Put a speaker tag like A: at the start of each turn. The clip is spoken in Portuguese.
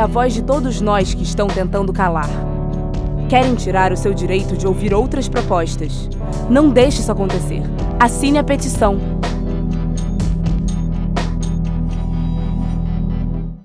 A: a voz de todos nós que estão tentando calar. Querem tirar o seu direito de ouvir outras propostas. Não deixe isso acontecer. Assine a petição.